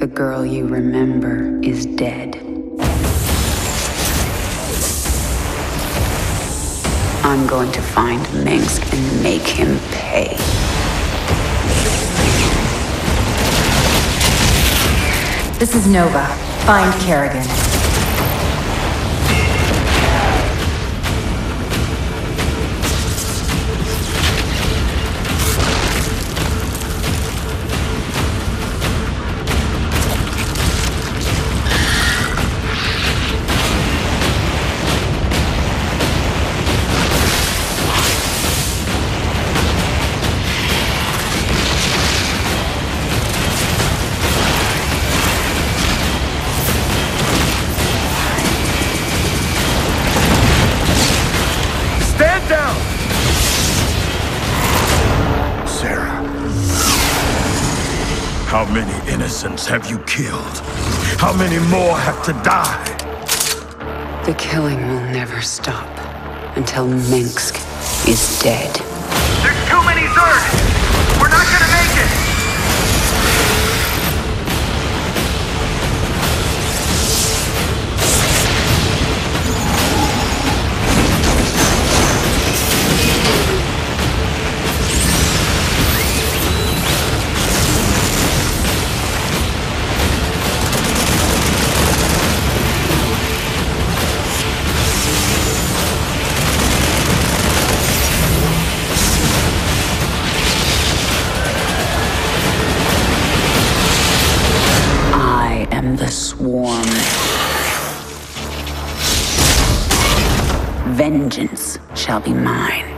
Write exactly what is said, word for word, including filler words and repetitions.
The girl you remember is dead. I'm going to find Mengsk and make him pay. This is Nova. Find Kerrigan. How many innocents have you killed? How many more have to die? The killing will never stop until Mengsk is dead. There's too many Zerg! We're not gonna make it! The swarm. Vengeance shall be mine.